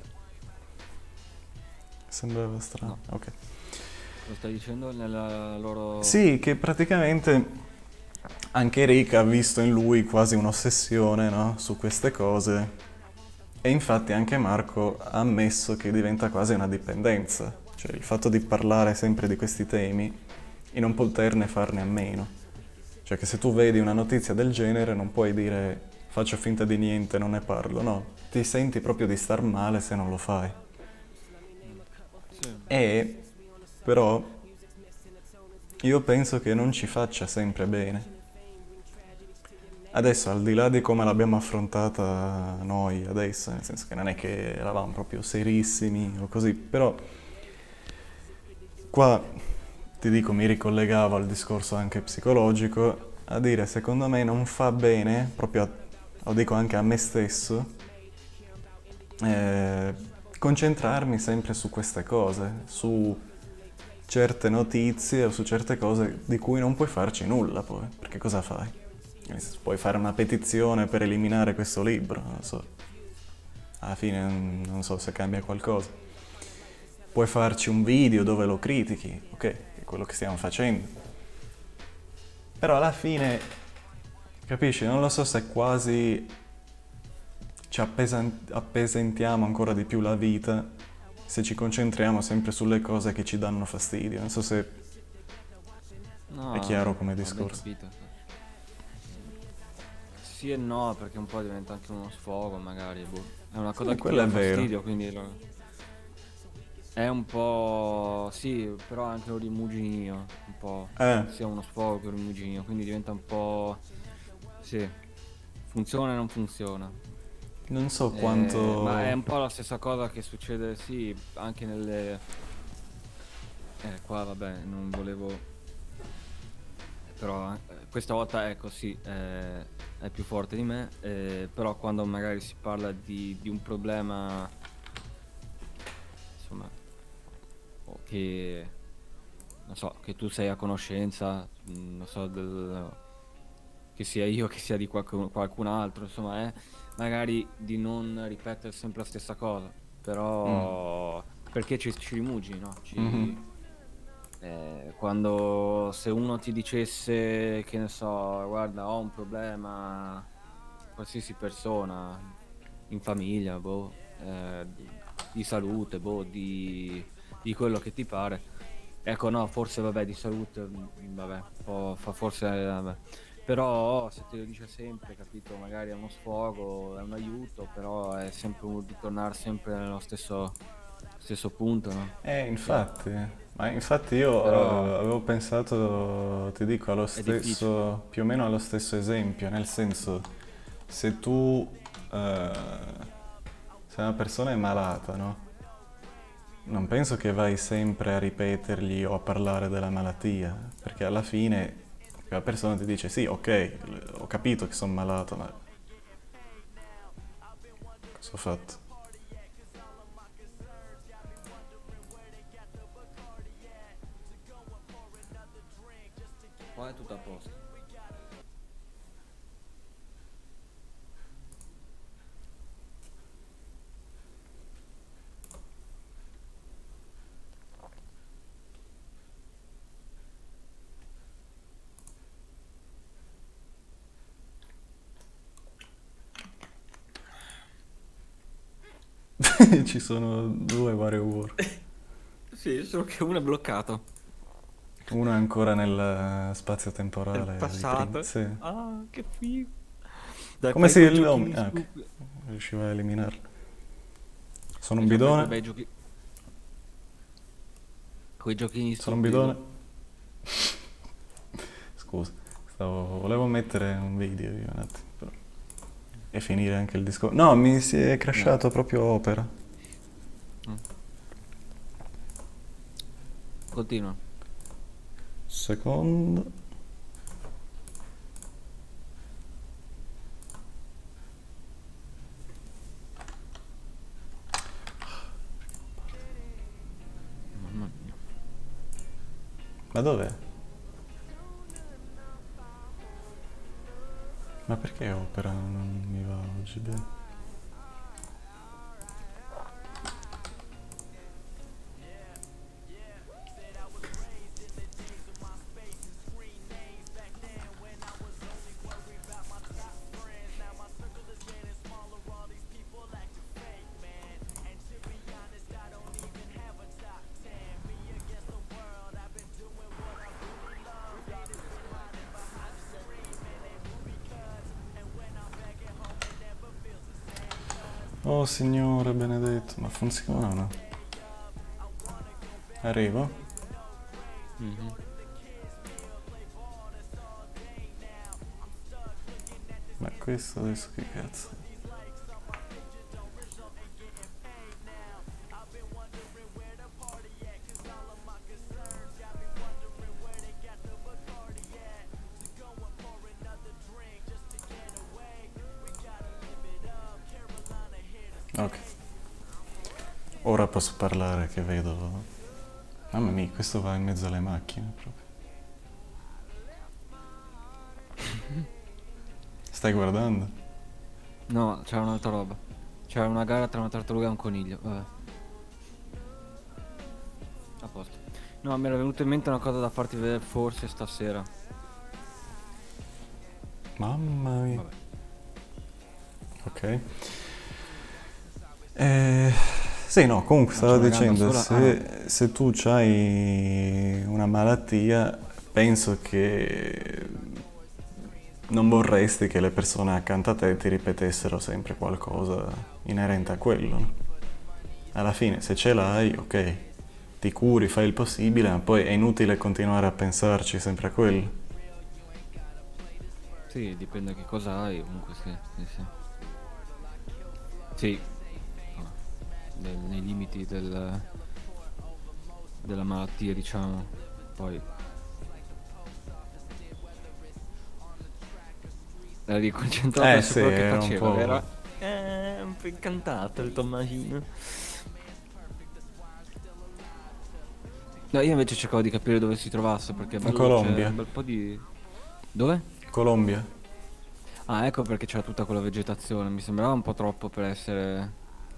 [SPEAKER 2] Sembrava strano.
[SPEAKER 1] no,
[SPEAKER 2] Ok.
[SPEAKER 1] lo stai dicendo nella loro...
[SPEAKER 2] Sì, che praticamente anche Rick ha visto in lui quasi un'ossessione, no? Su queste cose. E infatti anche Marco ha ammesso che diventa quasi una dipendenza. Cioè il fatto di parlare sempre di questi temi e non poterne farne a meno. Cioè che se tu vedi una notizia del genere non puoi dire faccio finta di niente, non ne parlo, no. Ti senti proprio di star male se non lo fai.
[SPEAKER 1] Sì.
[SPEAKER 2] E però io penso che non ci faccia sempre bene. Adesso, al di là di come l'abbiamo affrontata noi adesso, nel senso che non è che eravamo proprio serissimi o così, però qua ti dico, mi ricollegavo al discorso anche psicologico, a dire secondo me non fa bene, proprio lo dico anche a me stesso, eh, concentrarmi sempre su queste cose, su certe notizie o su certe cose di cui non puoi farci nulla poi, perché cosa fai? Puoi fare una petizione per eliminare questo libro, non so. Alla fine non so se cambia qualcosa. Puoi farci un video dove lo critichi, ok, è quello che stiamo facendo. Però alla fine, capisci, non lo so se quasi ci appesentiamo ancora di più la vita se ci concentriamo sempre sulle cose che ci danno fastidio. Non so se è chiaro
[SPEAKER 1] No,
[SPEAKER 2] come
[SPEAKER 1] ho ben
[SPEAKER 2] discorso.
[SPEAKER 1] capito. Sì e no, perché un po' diventa anche uno sfogo, magari, boh. È una cosa che ti
[SPEAKER 2] Quello
[SPEAKER 1] dà
[SPEAKER 2] è vero.
[SPEAKER 1] fastidio, quindi è un po'... Sì, però anche un rimuginio, un po'.
[SPEAKER 2] Eh,
[SPEAKER 1] Sia uno sfogo che un rimuginio, quindi diventa un po'... Sì, funziona e non funziona.
[SPEAKER 2] non so
[SPEAKER 1] Ma è
[SPEAKER 2] quanto...
[SPEAKER 1] un po' la stessa cosa che succede, sì, anche nelle... qua vabbè, non volevo... Però questa volta ecco sì, è più forte di me, però quando magari si parla di un problema, insomma, o che, non so, che tu sei a conoscenza, non so, che sia io, che sia di qualcun altro, insomma, magari di non ripetere sempre la stessa cosa,
[SPEAKER 2] Mm.
[SPEAKER 1] però perché ci rimugi, no?
[SPEAKER 2] Mhm.
[SPEAKER 1] Quando se uno ti dicesse, che ne so, guarda, ho un problema, qualsiasi persona, in famiglia, boh, di salute, boh, di quello che ti pare. Ecco, no, forse vabbè, di salute, vabbè, fa forse, vabbè. Però se te lo dice sempre, capito, magari è uno sfogo, è un aiuto, però è sempre un ritornare sempre nello stesso punto, no? Sì,
[SPEAKER 2] Infatti, ma infatti io
[SPEAKER 1] però
[SPEAKER 2] avevo pensato, ti dico, allo
[SPEAKER 1] è difficile.
[SPEAKER 2] stesso, più o meno allo stesso esempio, nel senso, se tu sei una persona è malata, no? Non penso che vai sempre a ripetergli o a parlare della malattia, perché alla fine quella persona ti dice sì, ok, ho capito che sono malato, ma cosa ho fatto?
[SPEAKER 1] Qua è tutto a posto.
[SPEAKER 2] Ci sono 2 WarioWare.
[SPEAKER 1] Sì, solo che uno è bloccato.
[SPEAKER 2] Uno è ancora nel spazio temporale.
[SPEAKER 1] Nel
[SPEAKER 2] di
[SPEAKER 1] passato.
[SPEAKER 2] prima. Sì.
[SPEAKER 1] Ah, che figo. Dai,
[SPEAKER 2] Come
[SPEAKER 1] fai
[SPEAKER 2] se
[SPEAKER 1] quei
[SPEAKER 2] il
[SPEAKER 1] giochini
[SPEAKER 2] ok.
[SPEAKER 1] stupidi.
[SPEAKER 2] Riusciva a eliminarlo. Sono un
[SPEAKER 1] Già fai
[SPEAKER 2] bidone.
[SPEAKER 1] quei giochini
[SPEAKER 2] Sono un
[SPEAKER 1] stupidi.
[SPEAKER 2] bidone. Scusa, volevo mettere un video io un attimo. Però. E finire anche il discorso. No, mi si è crashato proprio Opera.
[SPEAKER 1] Mm. Continua.
[SPEAKER 2] Secondo.
[SPEAKER 1] Mamma mia.
[SPEAKER 2] Ma dov'è? Ma perché Opera non mi va oggi bene? Oh Signore benedetto, ma funziona o no? Arrivo?
[SPEAKER 1] Mhm.
[SPEAKER 2] Ma questo adesso che cazzo? Ok. Ora posso parlare che vedo. Mamma mia, questo va in mezzo alle macchine proprio. Stai guardando?
[SPEAKER 1] No, c'era un'altra roba. C'era una gara tra una tartaruga e un coniglio. Vabbè. A posto. No, mi era venuta in mente una cosa da farti vedere forse stasera.
[SPEAKER 2] Mamma mia.
[SPEAKER 1] Vabbè.
[SPEAKER 2] Ok. Sì, no, comunque
[SPEAKER 1] No,
[SPEAKER 2] stavo
[SPEAKER 1] c'è una gamba
[SPEAKER 2] dicendo,
[SPEAKER 1] sola.
[SPEAKER 2] se tu hai una malattia, penso che non vorresti che le persone accanto a te ti ripetessero sempre qualcosa inerente a quello, no? Alla fine, se ce l'hai, ok, ti curi, fai il possibile, ma poi è inutile continuare a pensarci sempre a quello.
[SPEAKER 1] Sì, dipende che cosa hai, comunque sì, sì, sì. Sì, ah, nei limiti della malattia, diciamo. Poi eri concentrata su
[SPEAKER 2] Sì,
[SPEAKER 1] quello che
[SPEAKER 2] era un
[SPEAKER 1] faceva,
[SPEAKER 2] po'.
[SPEAKER 1] vero? Un po' incantato il Tommasino. No, io invece cercavo di capire dove si trovasse, perché
[SPEAKER 2] In
[SPEAKER 1] c'è
[SPEAKER 2] Colombia.
[SPEAKER 1] un bel po' di... Dove?
[SPEAKER 2] Colombia.
[SPEAKER 1] Ah, ecco perché c'era tutta quella vegetazione, mi sembrava un po' troppo per essere...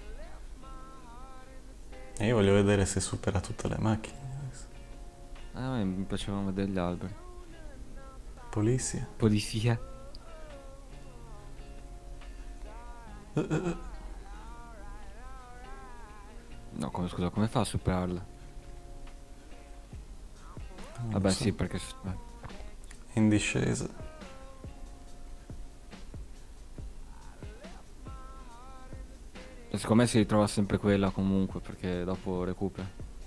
[SPEAKER 2] E io voglio vedere se supera tutte le macchine.
[SPEAKER 1] A me mi piacevano vedere gli alberi.
[SPEAKER 2] Polizia.
[SPEAKER 1] Polizia. No, come, scusa, come fa a superarla?
[SPEAKER 2] Non lo
[SPEAKER 1] Vabbè,
[SPEAKER 2] so.
[SPEAKER 1] sì, perché...
[SPEAKER 2] In discesa.
[SPEAKER 1] Secondo me si ritrova sempre quella comunque, perché dopo recupera.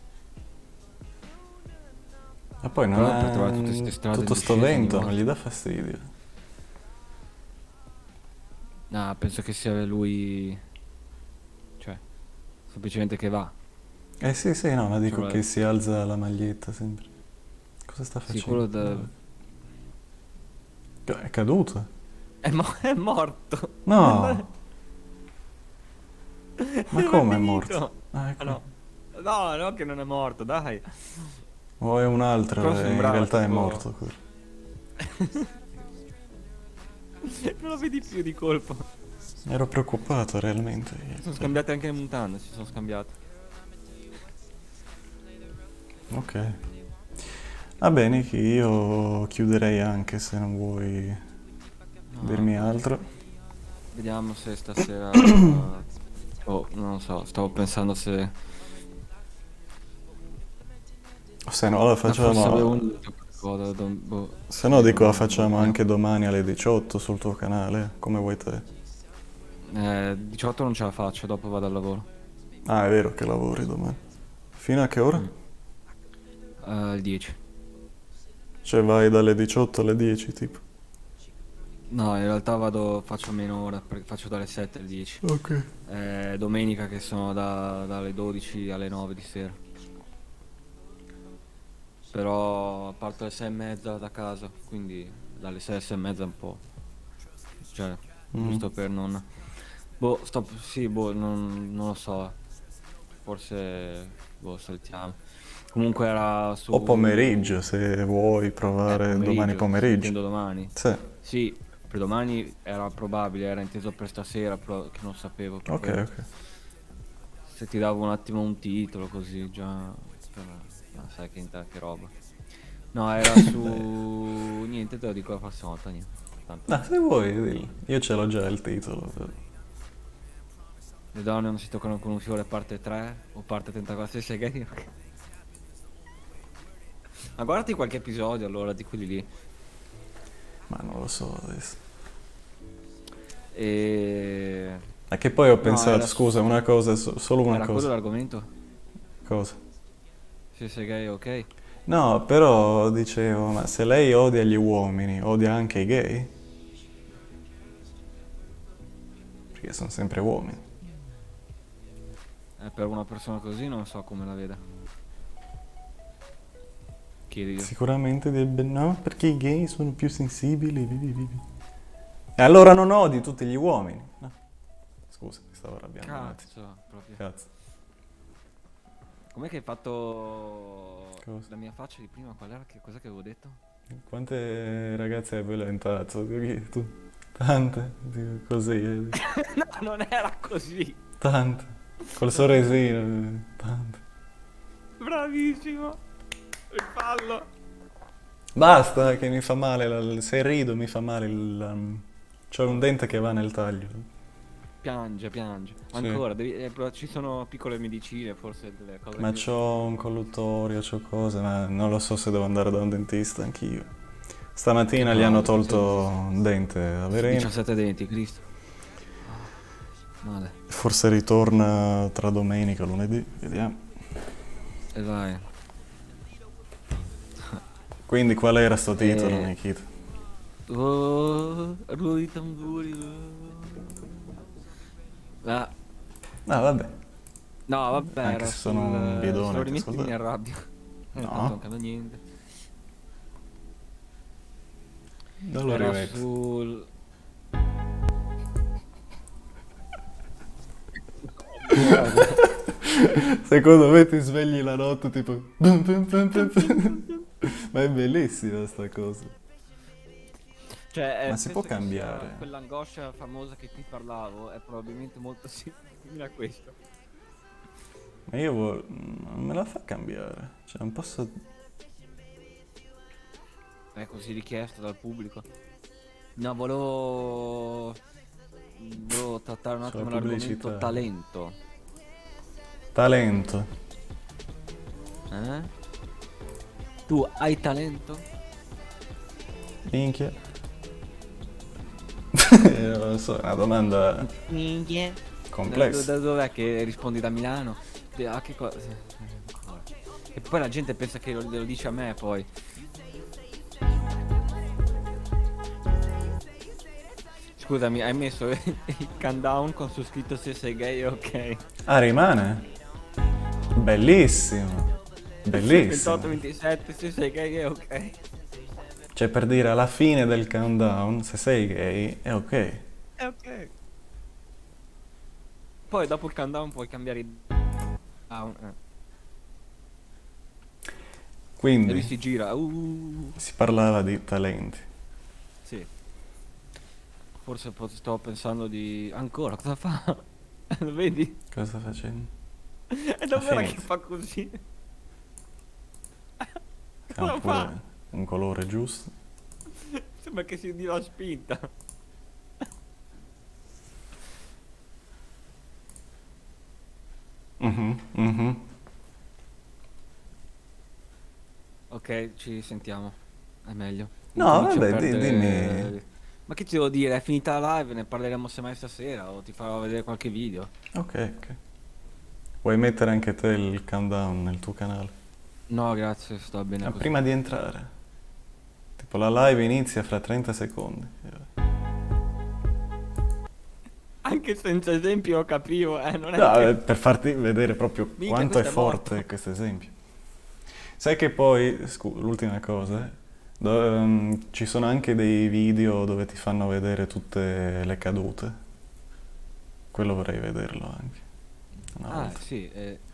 [SPEAKER 2] Ma poi non
[SPEAKER 1] Però per trovare tutte queste
[SPEAKER 2] ha.
[SPEAKER 1] strade in
[SPEAKER 2] Tutto sto
[SPEAKER 1] discesa ogni
[SPEAKER 2] vento non
[SPEAKER 1] volta.
[SPEAKER 2] gli dà fastidio.
[SPEAKER 1] No, penso che sia lui... Cioè, semplicemente che va.
[SPEAKER 2] Eh sì, sì, no, ma
[SPEAKER 1] Ci
[SPEAKER 2] dico
[SPEAKER 1] vuole...
[SPEAKER 2] che si alza la maglietta sempre. Cosa sta
[SPEAKER 1] Sì,
[SPEAKER 2] facendo?
[SPEAKER 1] quello da...
[SPEAKER 2] È caduto?
[SPEAKER 1] È morto!
[SPEAKER 2] No! Ma
[SPEAKER 1] Dove è
[SPEAKER 2] come è morto?
[SPEAKER 1] finito?
[SPEAKER 2] Ah,
[SPEAKER 1] Ah
[SPEAKER 2] ecco.
[SPEAKER 1] no. No, no, che non è morto, dai.
[SPEAKER 2] O è un altro
[SPEAKER 1] Però
[SPEAKER 2] e in
[SPEAKER 1] sembrava
[SPEAKER 2] realtà è
[SPEAKER 1] tipo...
[SPEAKER 2] morto quello.
[SPEAKER 1] Non lo vedi più di colpo.
[SPEAKER 2] Ero preoccupato realmente.
[SPEAKER 1] Sono scambiate anche le mutande, si sono scambiate.
[SPEAKER 2] Ok. Va bene, che io chiuderei anche se non vuoi
[SPEAKER 1] No,
[SPEAKER 2] dirmi altro.
[SPEAKER 1] vediamo se stasera Oh, non lo so, stavo pensando se...
[SPEAKER 2] Se no la
[SPEAKER 1] Ma forse avevo
[SPEAKER 2] facciamo...
[SPEAKER 1] un dubbio qualcosa, boh,
[SPEAKER 2] Se no
[SPEAKER 1] sì,
[SPEAKER 2] dico la
[SPEAKER 1] domani,
[SPEAKER 2] facciamo
[SPEAKER 1] boh,
[SPEAKER 2] anche domani alle 18 sul tuo canale, come vuoi te.
[SPEAKER 1] 18 non ce la faccio, dopo vado al lavoro.
[SPEAKER 2] Ah, è vero che lavori domani. Fino a che ora?
[SPEAKER 1] Mm. Il 10.
[SPEAKER 2] Cioè vai dalle 18 alle 10 tipo.
[SPEAKER 1] No, in realtà faccio meno ora, perché faccio dalle 7 alle 10.
[SPEAKER 2] Ok.
[SPEAKER 1] Domenica che sono dalle 12 alle 9 di sera. Però parto alle 6 e mezza da casa, quindi dalle 6 alle 6 e mezza un po'. Cioè, giusto per non... Boh, sì, boh, non lo so. Forse, boh, saltiamo. Comunque era su...
[SPEAKER 2] O pomeriggio se vuoi provare domani
[SPEAKER 1] pomeriggio, sì,
[SPEAKER 2] pomeriggio.
[SPEAKER 1] intendo domani.
[SPEAKER 2] Sì.
[SPEAKER 1] Sì, per domani era probabile, era inteso per stasera, però che non sapevo. Per
[SPEAKER 2] Ok,
[SPEAKER 1] quello.
[SPEAKER 2] ok.
[SPEAKER 1] Se ti davo un attimo un titolo così, già... Ma sai che roba. No, era su... Niente, te lo dico la prossima volta, niente. Tanto
[SPEAKER 2] No, se vuoi, dillo. Io ce l'ho già il titolo.
[SPEAKER 1] le donne non si toccano con un fiore parte 3 o parte 34 se sei gay. Ma guardati qualche episodio allora di quelli lì.
[SPEAKER 2] Ma non lo so adesso.
[SPEAKER 1] E...
[SPEAKER 2] Ma che poi ho
[SPEAKER 1] No,
[SPEAKER 2] pensato, scusa, una cosa, solo una
[SPEAKER 1] era quello
[SPEAKER 2] cosa.
[SPEAKER 1] l'argomento?
[SPEAKER 2] Cosa?
[SPEAKER 1] Se sei gay, ok.
[SPEAKER 2] No, però dicevo, ma se lei odia gli uomini, odia anche i gay? Perché sono sempre uomini.
[SPEAKER 1] Per una persona così non so come la vede. Chiedigli.
[SPEAKER 2] Sicuramente direbbe no, perché i gay sono più sensibili. E allora non odi tutti gli uomini. No. Scusa, mi stavo arrabbiando un attimo.
[SPEAKER 1] Cazzo, proprio.
[SPEAKER 2] Cazzo.
[SPEAKER 1] Com'è che hai fatto
[SPEAKER 2] Cosa?
[SPEAKER 1] la mia faccia di prima? Qual era? Che cosa che avevo detto?
[SPEAKER 2] Quante ragazze hai violentato? Tu? Tante? Dico così,
[SPEAKER 1] No, non era così.
[SPEAKER 2] tante. Col sorrisino, tante.
[SPEAKER 1] Bravissimo. Rifallo.
[SPEAKER 2] Basta, che mi fa male, se rido mi fa male c'ho un dente che va nel taglio.
[SPEAKER 1] Piange.
[SPEAKER 2] Sì.
[SPEAKER 1] Ancora, però ci sono piccole medicine, forse delle cose
[SPEAKER 2] Ma
[SPEAKER 1] che...
[SPEAKER 2] c'ho un colluttorio, c'ho cose, ma non lo so se devo andare da un dentista anch'io. Stamattina
[SPEAKER 1] Che
[SPEAKER 2] gli hanno
[SPEAKER 1] palle,
[SPEAKER 2] tolto un dente a Verena.
[SPEAKER 1] 17 denti, Cristo. Male.
[SPEAKER 2] Forse ritorna tra domenica e lunedì, vediamo.
[SPEAKER 1] E vai.
[SPEAKER 2] Quindi qual era sto titolo, Nikita?
[SPEAKER 1] Oh, ruolo di tamburi.
[SPEAKER 2] Ah, vabbè.
[SPEAKER 1] No, vabbè,
[SPEAKER 2] Anche
[SPEAKER 1] era
[SPEAKER 2] se sono un bidone,
[SPEAKER 1] se lo
[SPEAKER 2] ti
[SPEAKER 1] rimetti
[SPEAKER 2] ascolto.
[SPEAKER 1] mi arrabbio.
[SPEAKER 2] No.
[SPEAKER 1] Tanto non cambia niente.
[SPEAKER 2] Non lo
[SPEAKER 1] Era
[SPEAKER 2] rimetto.
[SPEAKER 1] sul...
[SPEAKER 2] Secondo me ti svegli la notte tipo... Ma è bellissima sta cosa.
[SPEAKER 1] Cioè,
[SPEAKER 2] Ma si può
[SPEAKER 1] penso che sia
[SPEAKER 2] cambiare?
[SPEAKER 1] quell'angoscia famosa che ti parlavo è probabilmente molto simile a questo.
[SPEAKER 2] Ma non me la fa cambiare. Cioè, non posso...
[SPEAKER 1] È così richiesto dal pubblico. No, volevo trattare un attimo
[SPEAKER 2] Sulla
[SPEAKER 1] l'argomento
[SPEAKER 2] pubblicità.
[SPEAKER 1] talento.
[SPEAKER 2] Talento.
[SPEAKER 1] Eh? Tu hai talento?
[SPEAKER 2] Minchia. Non lo so, è una domanda
[SPEAKER 1] Minchia.
[SPEAKER 2] complessa.
[SPEAKER 1] Da dov'è che rispondi da Milano? Ah, che cosa? E poi la gente pensa che lo dice a me poi. Scusami, hai messo il countdown con su scritto se sei gay, ok.
[SPEAKER 2] Ah, rimane? Bellissimo. Bellissimo.
[SPEAKER 1] 28, 27, se sei gay, ok.
[SPEAKER 2] Cioè, per dire, alla fine del countdown, se sei gay, è ok.
[SPEAKER 1] Ok. Poi dopo il countdown puoi cambiare E lui
[SPEAKER 2] Quindi,
[SPEAKER 1] si gira.
[SPEAKER 2] si parlava di talenti.
[SPEAKER 1] Sì. Forse stavo pensando di... Ancora, cosa fa? Lo vedi?
[SPEAKER 2] Cosa sta facendo?
[SPEAKER 1] È davvero che
[SPEAKER 2] finito.
[SPEAKER 1] fa così.
[SPEAKER 2] Ha
[SPEAKER 1] Cosa
[SPEAKER 2] pure
[SPEAKER 1] fa?
[SPEAKER 2] un colore giusto.
[SPEAKER 1] Sembra che si dia la spinta.
[SPEAKER 2] Mhm, mhm.
[SPEAKER 1] Ok, ci sentiamo. È meglio.
[SPEAKER 2] No,
[SPEAKER 1] Incomincio a
[SPEAKER 2] vabbè, dimmi.
[SPEAKER 1] perdere. Ma che ti devo dire? È finita la live, ne parleremo semmai stasera o ti farò vedere qualche video.
[SPEAKER 2] Ok, ok. Vuoi mettere anche te il countdown nel tuo canale?
[SPEAKER 1] No, grazie, sto bene
[SPEAKER 2] Ah,
[SPEAKER 1] così.
[SPEAKER 2] prima di entrare. Tipo la live inizia fra 30 secondi.
[SPEAKER 1] Anche senza esempio lo capivo, non è
[SPEAKER 2] No,
[SPEAKER 1] che...
[SPEAKER 2] per farti vedere proprio
[SPEAKER 1] Minchia,
[SPEAKER 2] quanto è
[SPEAKER 1] questo è
[SPEAKER 2] forte
[SPEAKER 1] morto.
[SPEAKER 2] questo esempio. Sai che poi, l'ultima cosa, ci sono anche dei video dove ti fanno vedere tutte le cadute. Quello vorrei vederlo anche, una
[SPEAKER 1] Ah,
[SPEAKER 2] volta.
[SPEAKER 1] sì,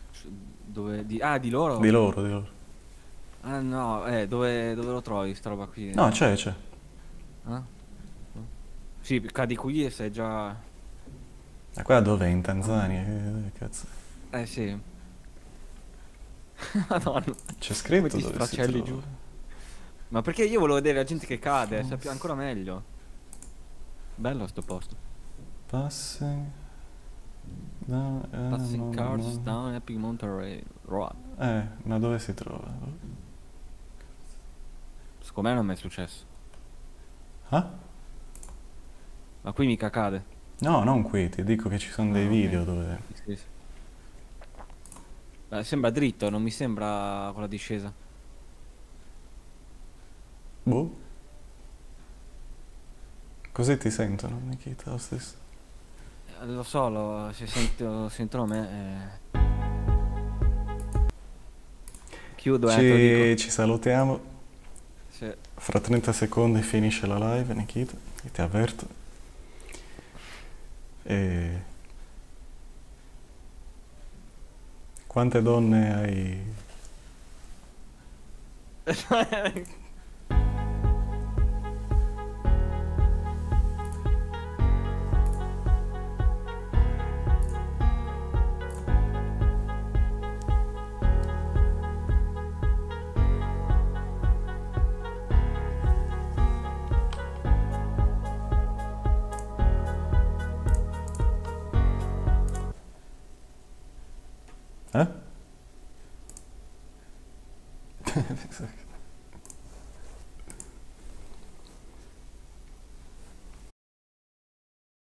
[SPEAKER 1] di loro?
[SPEAKER 2] Di loro, di loro.
[SPEAKER 1] Ah, no, dove lo trovi sta roba qui?
[SPEAKER 2] No, c'è.
[SPEAKER 1] Ah? Sì, cadi qui e sei già...
[SPEAKER 2] Ma qua dov'è? In
[SPEAKER 1] Ah.
[SPEAKER 2] Tanzania? Che cazzo?
[SPEAKER 1] Eh sì. Madonna,
[SPEAKER 2] C'è
[SPEAKER 1] come
[SPEAKER 2] scritto
[SPEAKER 1] ti
[SPEAKER 2] dove si
[SPEAKER 1] sfracelli giù?
[SPEAKER 2] trova.
[SPEAKER 1] Ma perché io volevo vedere la gente che cade, sappiamo ancora meglio. Bello sto posto.
[SPEAKER 2] Passing down,
[SPEAKER 1] Passing cars
[SPEAKER 2] no.
[SPEAKER 1] down Epic Mountain Road.
[SPEAKER 2] Ma dove si trova?
[SPEAKER 1] Secondo me non mi è successo.
[SPEAKER 2] Ah?
[SPEAKER 1] Ma qui mica cade.
[SPEAKER 2] No, non qui, ti dico che ci sono dei
[SPEAKER 1] Ah, ok.
[SPEAKER 2] video dove...
[SPEAKER 1] Sì, sì. Beh, sembra dritto, non mi sembra con la discesa.
[SPEAKER 2] Boh. Così ti sentono, Nikita, lo stesso.
[SPEAKER 1] Lo so, se sentono me. Chiudo, te lo dico.
[SPEAKER 2] Ci salutiamo.
[SPEAKER 1] Se-
[SPEAKER 2] Fra 30 secondi finisce la live, Nikita, e ti avverto. E... Quante donne hai...